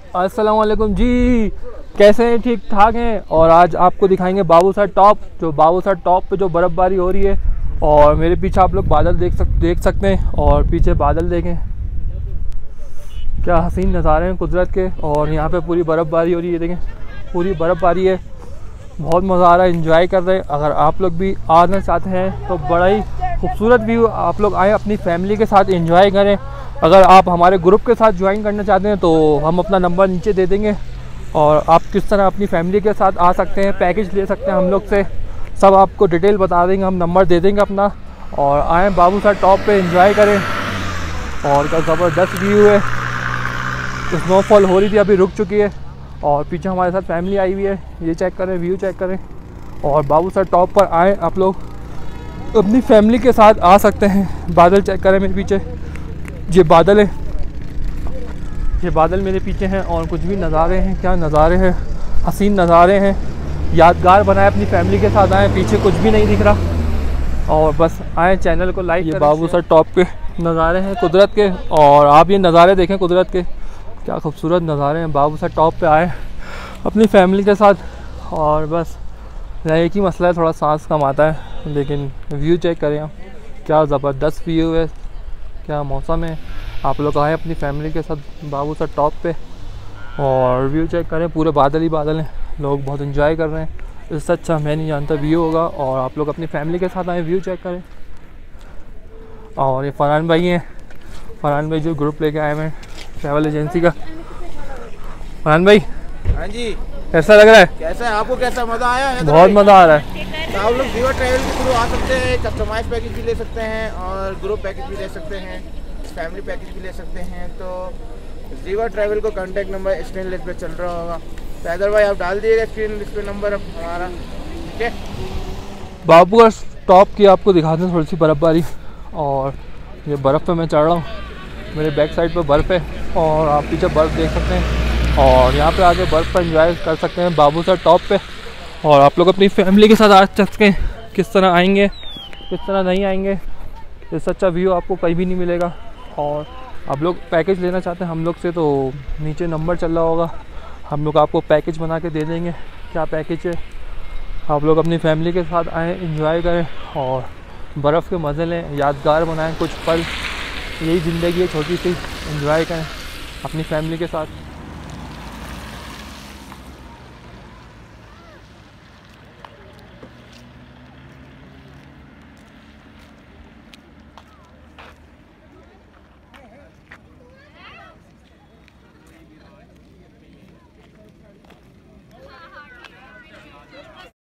अस्सलाम वालेकुम जी, कैसे हैं? ठीक ठाक हैं। और आज आपको दिखाएंगे बाबूसर टॉप। जो बाबूसर टॉप पे जो बर्फ़बारी हो रही है, और मेरे पीछे आप लोग बादल देख सकते हैं। और पीछे बादल देखें, क्या हसीन नज़ारे हैं कुदरत के। और यहाँ पे पूरी बर्फ़बारी हो रही है, देखें पूरी बर्फ़बारी है। बहुत मज़ा आ रहा है, एंजॉय कर रहे हैं। अगर आप लोग भी आना चाहते हैं तो बड़ा ही खूबसूरत व्यू, आप लोग आएँ अपनी फैमिली के साथ एंजॉय करें। अगर आप हमारे ग्रुप के साथ ज्वाइन करना चाहते हैं तो हम अपना नंबर नीचे दे देंगे, और आप किस तरह अपनी फैमिली के साथ आ सकते हैं, पैकेज ले सकते हैं हम लोग से, सब आपको डिटेल बता देंगे। हम नंबर दे देंगे अपना, और आएँ बाबूसर टॉप पे एंजॉय करें। और क्या ज़बरदस्त व्यू है। स्नोफॉल हो रही थी, अभी रुक चुकी है। और पीछे हमारे साथ फैमिली आई हुई है, ये चेक करें, व्यू चेक करें। और बाबूसर टॉप पर आएँ आप लोग अपनी फैमिली के साथ आ सकते हैं। बादल चेक करें मेरे पीछे, ये बादल है, ये बादल मेरे पीछे हैं। और कुछ भी नज़ारे हैं, क्या नज़ारे हैं, हसीन नज़ारे हैं। यादगार बनाए, अपनी फैमिली के साथ आएँ। पीछे कुछ भी नहीं दिख रहा, और बस आएँ, चैनल को लाइक। ये बाबूसर टॉप के नज़ारे हैं कुदरत के, और आप ये नज़ारे देखें कुदरत के, क्या खूबसूरत नज़ारे हैं। बाबूसर टॉप पे आए अपनी फैमिली के साथ। और बस एक ही मसला है, थोड़ा सांस कम आता है, लेकिन व्यू चेक करें आप, क्या ज़बरदस्त व्यू है, क्या मौसम है। आप लोग आए अपनी फैमिली के साथ बाबूसर टॉप पे, और व्यू चेक करें, पूरे बादल ही बादल हैं। लोग बहुत एंजॉय कर रहे हैं, इससे अच्छा मैं नहीं जानता व्यू होगा। और आप लोग अपनी फैमिली के साथ आए, व्यू चेक करें। और ये फरहान भाई हैं, फरहान भाई जो ग्रुप लेके आए हैं ट्रैवल एजेंसी का। फरहान भाई, हाँ जी, कैसा लग रहा है? कैसा है आपको, कैसा मज़ा आया है? बहुत मज़ा आ रहा है। तो आप लोग जीवा ट्रैवल के थ्रू आ सकते हैं, कस्टमाइज पैकेज भी ले सकते हैं, और ग्रुप पैकेज भी ले सकते हैं, फैमिली पैकेज भी ले सकते हैं। तो जीवा ट्रैवल को कांटेक्ट नंबर स्क्रीन लिस्ट पे चल रहा होगा, पैदर भाई आप डाल दिएगा स्क्रीन लिस्ट पे नंबर अब हमारा, ठीक है। बाबूसर टॉप की आपको दिखाते हैं थोड़ी सी बर्फ़बारी। और ये बर्फ़ पे मैं चढ़ रहा हूँ, मेरे बैक साइड पे बर्फ़ है, और आप पीछे बर्फ़ देख सकते हैं। और यहाँ पे आके बर्फ़ पर एंजॉय कर सकते हैं बाबूसर टॉप पे। और आप लोग अपनी फैमिली के साथ आ सकते हैं, किस तरह आएंगे किस तरह नहीं आएंगे, इससे अच्छा व्यू आपको कहीं भी नहीं मिलेगा। और आप लोग पैकेज लेना चाहते हैं हम लोग से तो नीचे नंबर चल रहा होगा, हम लोग आपको पैकेज बना के दे देंगे। क्या पैकेज है, आप लोग अपनी फैमिली के साथ आएँ, एंजॉय करें, और बर्फ़ के मज़े लें, यादगार बनाएं कुछ पल। यही ज़िंदगी है छोटी सी, एंजॉय करें अपनी फैमिली के साथ।